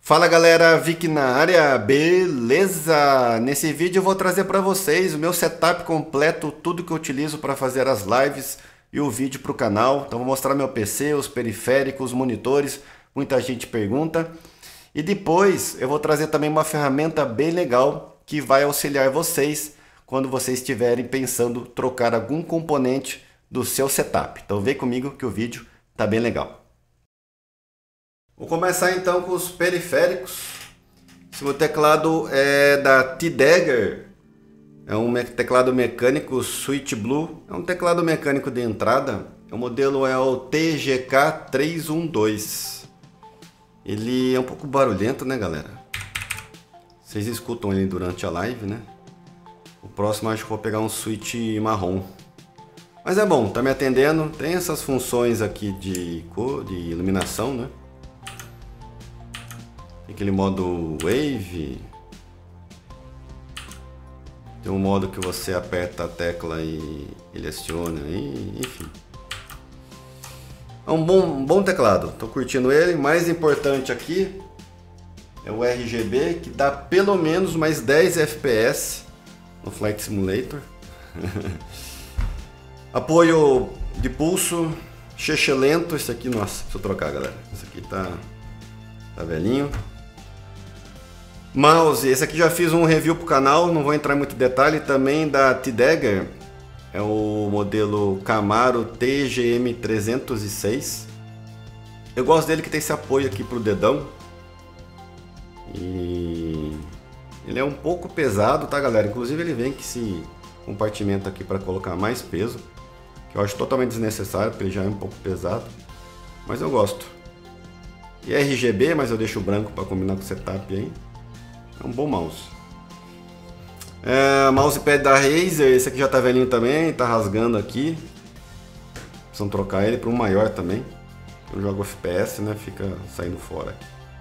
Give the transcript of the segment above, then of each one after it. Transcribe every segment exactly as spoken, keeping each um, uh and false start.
Fala galera, Vic na área, beleza? Nesse vídeo eu vou trazer para vocês o meu setup completo, tudo que eu utilizo para fazer as lives e o vídeo para o canal. Então vou mostrar meu P C, os periféricos, os monitores, muita gente pergunta. E depois eu vou trazer também uma ferramenta bem legal que vai auxiliar vocês quando vocês estiverem pensando trocar algum componente do seu setup. Então vem comigo que o vídeo tá bem legal. Vou começar então com os periféricos. Esse meu teclado é da T-Dagger, é um teclado mecânico Switch Blue, é um teclado mecânico de entrada. O modelo é o T G K trezentos e doze. Ele é um pouco barulhento, né galera? Vocês escutam ele durante a live, né? O próximo acho que vou pegar um Switch marrom. Mas é bom, tá me atendendo. Tem essas funções aqui de cor, de iluminação, né? Tem aquele modo Wave. Tem um modo que você aperta a tecla e ele aciona, e, enfim. É um bom, um bom teclado, tô curtindo ele. Mais importante aqui é o R G B, que dá pelo menos mais dez F P S no Flight Simulator. Apoio de pulso, cheche lento. Esse aqui, nossa, deixa eu trocar galera. Esse aqui tá, tá velhinho. Mouse, esse aqui já fiz um review pro canal, não vou entrar em muito detalhe, também da T-Dagger, é o modelo Camaro T G M trezentos e seis. Eu gosto dele que tem esse apoio aqui pro dedão. E ele é um pouco pesado, tá galera? Inclusive ele vem com esse compartimento aqui para colocar mais peso, que eu acho totalmente desnecessário, porque ele já é um pouco pesado, mas eu gosto. E R G B, mas eu deixo o branco para combinar com o setup aí. É um bom mouse. É, mousepad da Razer, esse aqui já tá velhinho também, tá rasgando aqui. Precisam trocar ele para um maior também. Eu jogo F P S, né? Fica saindo fora.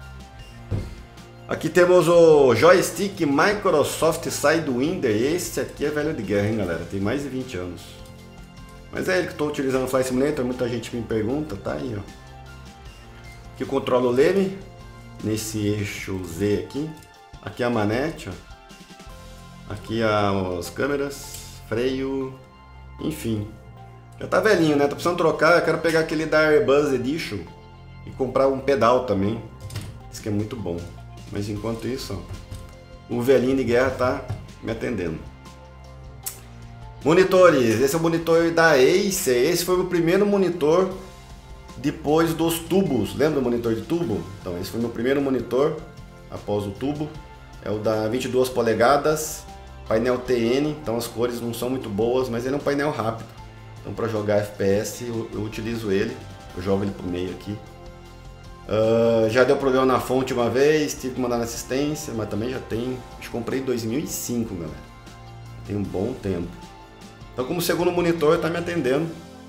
Aqui temos o joystick Microsoft Sidewinder. Esse aqui é velho de guerra, hein, galera? Tem mais de vinte anos. Mas é ele que estou utilizando no Flight Simulator. Muita gente me pergunta, tá aí, ó. Aqui controla o leme nesse eixo Z aqui. Aqui a manete, ó. Aqui as câmeras, freio, enfim. Já tá velhinho, né? Tô precisando trocar. Eu quero pegar aquele da Airbus Edition e comprar um pedal também. Isso que é muito bom. Mas enquanto isso, ó, o velhinho de guerra tá me atendendo. Monitores. Esse é o monitor da Acer. Esse foi o primeiro monitor depois dos tubos. Lembra do monitor de tubo? Então esse foi o meu primeiro monitor após o tubo. É o da vinte e duas polegadas, painel T N, então as cores não são muito boas, mas ele é um painel rápido. Então para jogar F P S eu, eu utilizo ele, eu jogo ele pro meio aqui. Uh, já deu problema na fonte uma vez, tive que mandar na assistência, mas também já tem, acho que comprei em dois mil e cinco, galera. Tem um bom tempo. Então como segundo monitor tá me atendendo.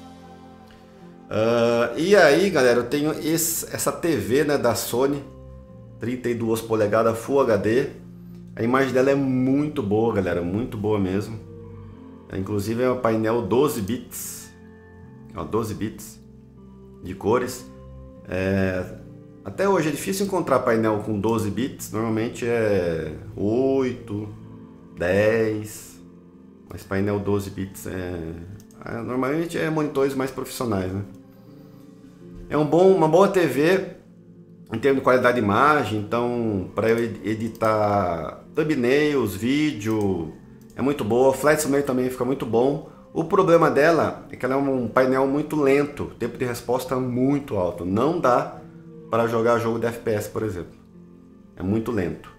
Uh, e aí galera, eu tenho esse, essa T V, né, da Sony, trinta e duas polegadas Full H D. A imagem dela é muito boa, galera, muito boa mesmo. É, inclusive é um painel doze bits, ó, doze bits de cores. É, até hoje é difícil encontrar painel com doze bits, normalmente é oito, dez, mas painel doze bits é, é normalmente é monitores mais profissionais, né? É um bom, uma boa T V em termos de qualidade de imagem, então para eu editar thumbnails, vídeo, é muito boa. Flight Simulator também fica muito bom. O problema dela é que ela é um painel muito lento, tempo de resposta muito alto. Não dá para jogar jogo de F P S, por exemplo. É muito lento.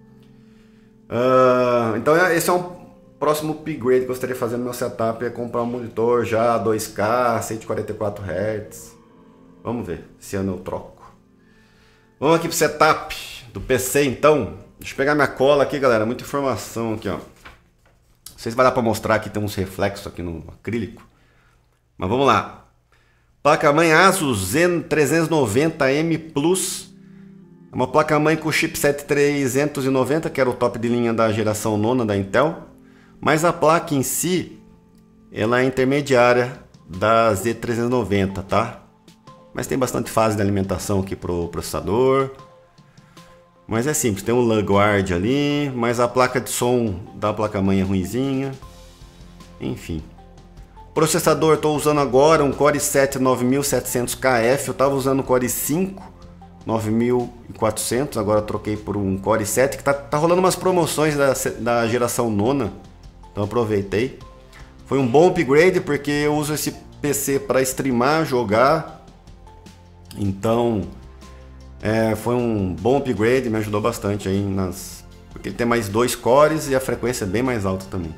Uh, então esse é um próximo upgrade que eu gostaria de fazer no meu setup, é comprar um monitor já dois K, cento e quarenta e quatro hertz. Vamos ver, esse ano eu troco. Vamos aqui pro setup do P C então. Deixa eu pegar minha cola aqui, galera. Muita informação aqui, ó. Não sei se vai dar para mostrar aqui, tem uns reflexos aqui no acrílico. Mas vamos lá. Placa-mãe Asus Zen trezentos e noventa M Plus. É uma placa-mãe com chipset trezentos e noventa, que era o top de linha da geração nona da Intel. Mas a placa em si, ela é intermediária da Z trezentos e noventa, tá? Mas tem bastante fase de alimentação aqui pro processador. Mas é simples, tem um lug guard ali, mas a placa de som da placa-mãe é ruinzinha. Enfim. Processador, estou usando agora um Core i sete nove mil e setecentos K F. Eu estava usando o Core i cinco nove mil e quatrocentos, agora troquei por um Core i sete, que tá, tá rolando umas promoções da, da geração nona. Então aproveitei. Foi um bom upgrade porque eu uso esse P C para streamar, jogar. Então é, foi um bom upgrade, me ajudou bastante aí nas... porque ele tem mais dois cores e a frequência é bem mais alta também.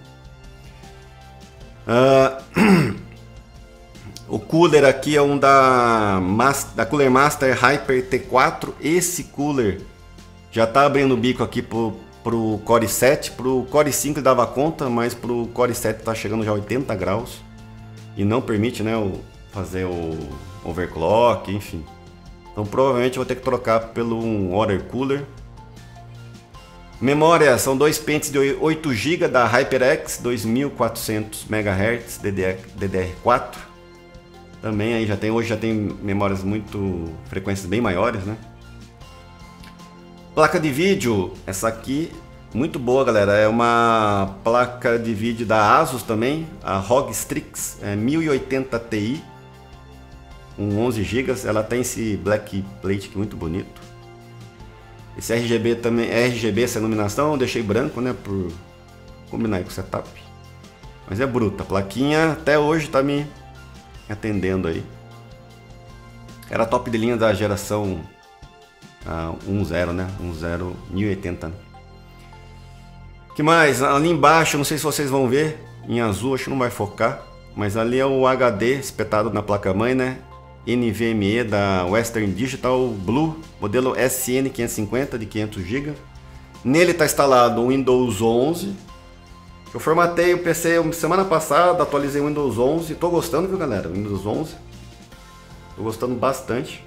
Uh, o cooler aqui é um da, da Cooler Master Hyper T quatro. Esse cooler já tá abrindo o bico aqui pro, pro Core i sete. Pro Core i cinco ele dava conta, mas pro Core i sete tá chegando já a oitenta graus e não permite, né, o, fazer o overclock, enfim. Então provavelmente eu vou ter que trocar pelo um water cooler. Memória, são dois pentes de oito gigas da HyperX, dois mil e quatrocentos megahertz, D D R quatro. Também aí já tem, hoje já tem memórias muito, frequências bem maiores, né? Placa de vídeo, essa aqui, muito boa, galera. É uma placa de vídeo da Asus também, a R O G Strix, é mil e oitenta Ti, com onze gigas. Ela tem esse black plate aqui muito bonito. Esse R G B também, R G B essa iluminação eu deixei branco, né, por combinar aí com o setup. Mas é bruta, a plaquinha até hoje tá me atendendo aí. Era top de linha da geração uh, um zero, né, um zero mil e oitenta. Que mais? Ali embaixo, não sei se vocês vão ver, em azul, acho que não vai focar, mas ali é o H D espetado na placa-mãe, né? N V M e da Western Digital Blue, modelo S N quinhentos e cinquenta de quinhentos gigas. Nele está instalado o Windows onze. Eu formatei o P C semana passada, atualizei o Windows onze. Estou gostando, viu, galera? Windows onze. Estou gostando bastante.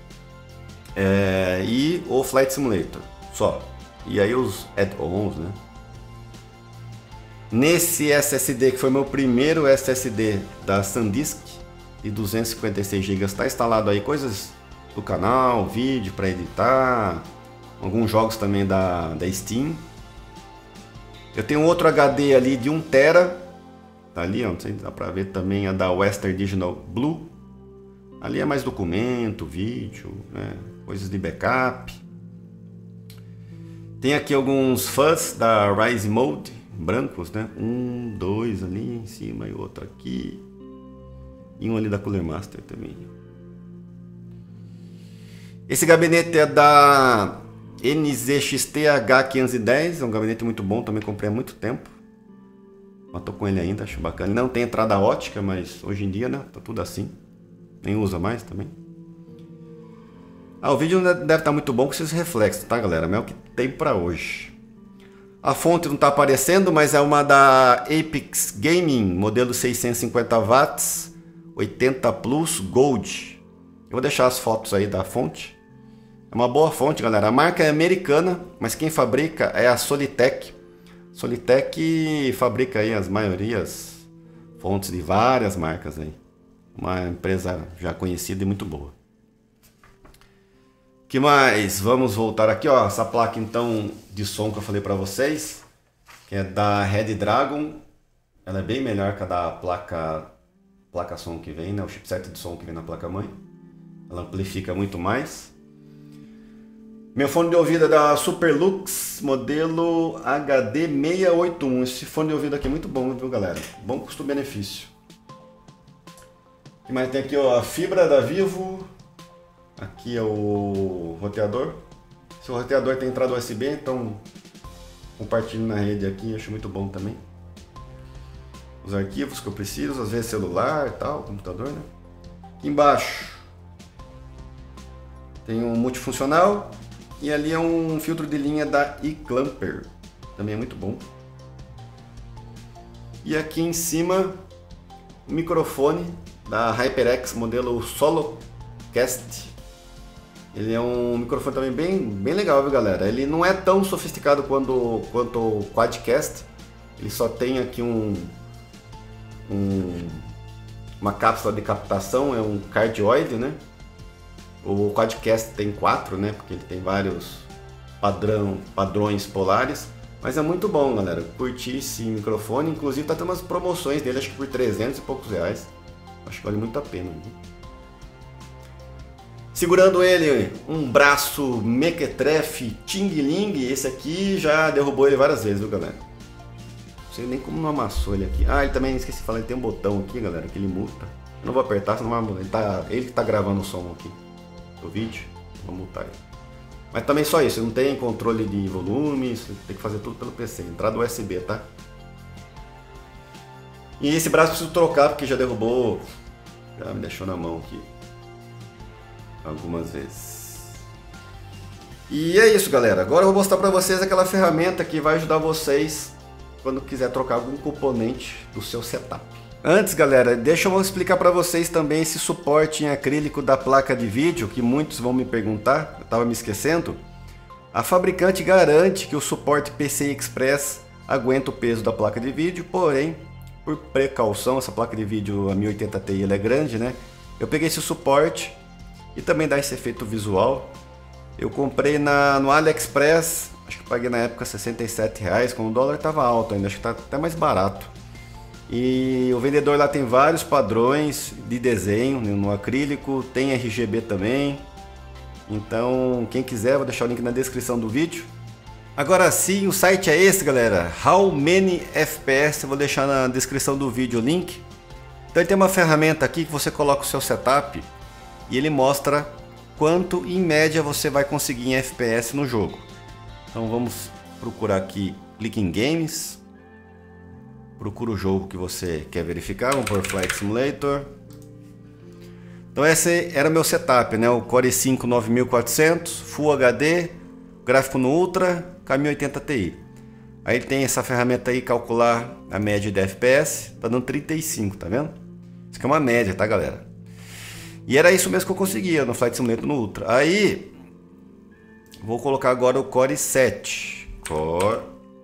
É, e o Flight Simulator, só. E aí os add-ons, né? Nesse S S D, que foi meu primeiro S S D da SanDisk, de duzentos e cinquenta e seis gigas, está instalado aí coisas do canal, vídeo para editar, alguns jogos também da, da Steam. Eu tenho outro H D ali de um tera, tá ali, ó, não sei se dá para ver também, a da Western Digital Blue. Ali é mais documento, vídeo, né, coisas de backup. Tem aqui alguns fãs da Rise Mode, brancos, né, um, dois ali em cima e outro aqui. E um ali da Cooler Master também. Esse gabinete é da N Z X T H quinhentos e dez. É um gabinete muito bom, também comprei há muito tempo. Mas tô com ele ainda, acho bacana. Ele não tem entrada ótica, mas hoje em dia, né, tá tudo assim. Nem usa mais também. Ah, o vídeo deve estar muito bom com esses reflexos, tá, galera? Mas é o que tem pra hoje. A fonte não tá aparecendo, mas é uma da Apex Gaming, modelo seiscentos e cinquenta watts. oitenta Plus Gold. Eu vou deixar as fotos aí da fonte. É uma boa fonte, galera. A marca é americana, mas quem fabrica é a Solitech. Solitech fabrica aí as maiorias fontes de várias marcas aí. Uma empresa já conhecida e muito boa. Que mais? Vamos voltar aqui, ó. Essa placa então de som que eu falei para vocês, que é da Red Dragon. Ela é bem melhor que a da placa placa som que vem, né? O chipset de som que vem na placa-mãe. Ela amplifica muito mais. Meu fone de ouvido é da Superlux, modelo H D seiscentos e oitenta e um. Esse fone de ouvido aqui é muito bom, viu, galera? Bom custo-benefício. O que mais tem aqui, ó? A fibra da Vivo. Aqui é o roteador. Se o roteador tem entrada U S B, então compartilho na rede aqui, acho muito bom também. Os arquivos que eu preciso, às vezes celular e tal, computador, né? Aqui embaixo tem um multifuncional e ali é um filtro de linha da eClamper, também é muito bom. E aqui em cima o microfone da HyperX, modelo SoloCast. Ele é um microfone também bem, bem legal, viu, galera? Ele não é tão sofisticado quanto, quanto o Quadcast. Ele só tem aqui um, um uma cápsula de captação, é um cardioide, né? O Quadcast tem quatro, né? Porque ele tem vários padrão, padrões polares. Mas é muito bom, galera. Curti esse microfone. Inclusive tá tendo umas promoções dele, acho que por trezentos e poucos reais. Acho que vale muito a pena. Viu? Segurando ele, um braço Mequetrefe Ting Ling. Esse aqui já derrubou ele várias vezes, viu, galera? Não sei nem como não amassou ele aqui. Ah, ele também, esqueci de falar, ele tem um botão aqui, galera, que ele muta. Eu não vou apertar, senão vai, ele, tá, ele que tá gravando o som aqui do vídeo. Vou mutar ele. Mas também só isso, não tem controle de volume, tem que fazer tudo pelo P C. Entrada U S B, tá? E esse braço eu preciso trocar porque já derrubou, já me deixou na mão aqui algumas vezes. E é isso, galera. Agora eu vou mostrar pra vocês aquela ferramenta que vai ajudar vocês quando quiser trocar algum componente do seu setup. Antes, galera, deixa eu explicar para vocês também esse suporte em acrílico da placa de vídeo, que muitos vão me perguntar, eu estava me esquecendo. A fabricante garante que o suporte P C I Express aguenta o peso da placa de vídeo, porém, por precaução, essa placa de vídeo a mil e oitenta Ti ela é grande, né? Eu peguei esse suporte e também dá esse efeito visual. Eu comprei na, no AliExpress, acho que paguei na época sessenta e sete reais, quando o dólar estava alto ainda, acho que está até mais barato. E o vendedor lá tem vários padrões de desenho no acrílico, tem R G B também. Então quem quiser, vou deixar o link na descrição do vídeo. Agora sim, o site é esse, galera, How Many F P S, eu vou deixar na descrição do vídeo o link. Então ele tem uma ferramenta aqui que você coloca o seu setup e ele mostra quanto em média você vai conseguir em F P S no jogo. Então vamos procurar aqui, clique em Games, procura o jogo que você quer verificar, vamos por Flight Simulator. Então esse era o meu setup, né? O Core i cinco nove mil e quatrocentos, Full H D, gráfico no Ultra, com a mil e oitenta Ti. Aí tem essa ferramenta aí, calcular a média de F P S, tá dando trinta e cinco, tá vendo? Isso aqui é uma média, tá, galera? E era isso mesmo que eu conseguia no Flight Simulator no Ultra. Aí, vou colocar agora o Core i sete. Core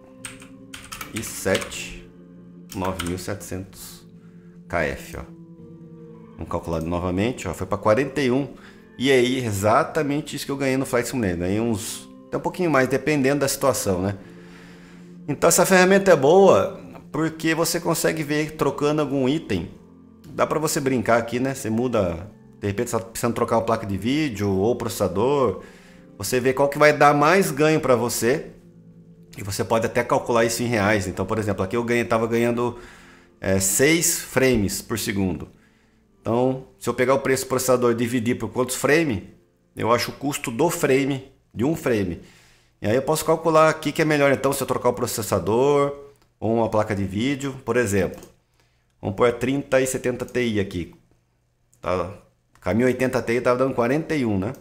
i sete nove mil e setecentos K F, ó. Vamos calcular novamente, ó. Foi para quarenta e um. E aí, exatamente isso que eu ganhei no Flight Simulator. Ganhei uns, até um pouquinho mais, dependendo da situação, né? Então essa ferramenta é boa porque você consegue ver trocando algum item. Dá para você brincar aqui, né? Você muda, de repente você está precisando trocar uma placa de vídeo ou processador. Você vê qual que vai dar mais ganho para você. E você pode até calcular isso em reais. Então, por exemplo, aqui eu ganhei, estava ganhando é, seis frames por segundo. Então, se eu pegar o preço do processador e dividir por quantos frames, eu acho o custo do frame, de um frame. E aí eu posso calcular aqui que é melhor, então, se eu trocar o processador ou uma placa de vídeo, por exemplo. Vamos pôr trinta e setenta Ti aqui. Tá? Com a mil e oitenta Ti estava dando quarenta e um, né?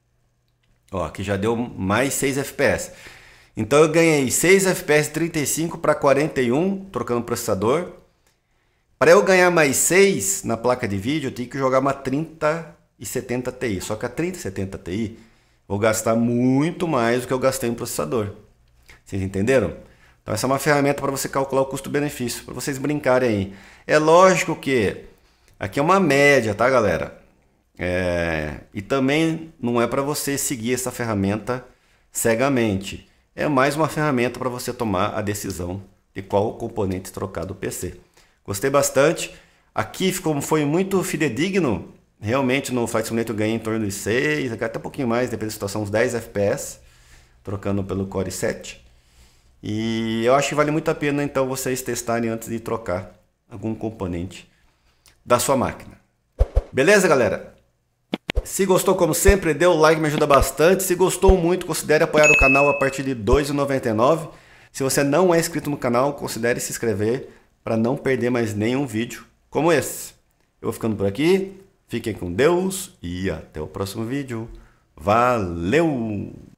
Ó, aqui já deu mais seis F P S. Então eu ganhei seis F P S de trinta e cinco para quarenta e um, trocando o processador. Para eu ganhar mais seis na placa de vídeo, eu tenho que jogar uma trinta e setenta Ti. Só que a trinta e setenta Ti, vou gastar muito mais do que eu gastei no processador. Vocês entenderam? Então essa é uma ferramenta para você calcular o custo-benefício, para vocês brincarem aí. É lógico que aqui é uma média, tá, galera? É... E também não é para você seguir essa ferramenta cegamente. É mais uma ferramenta para você tomar a decisão de qual componente trocar do P C. Gostei bastante. Aqui ficou, foi muito fidedigno. Realmente no Flight Simulator eu ganhei em torno de seis, até um pouquinho mais, depende da situação, uns dez F P S, trocando pelo Core i sete. E eu acho que vale muito a pena então vocês testarem antes de trocar algum componente da sua máquina. Beleza, galera? Se gostou, como sempre, dê o like, me ajuda bastante. Se gostou muito, considere apoiar o canal a partir de dois reais e noventa e nove centavos. Se você não é inscrito no canal, considere se inscrever para não perder mais nenhum vídeo como esse. Eu vou ficando por aqui, fiquem com Deus e até o próximo vídeo. Valeu!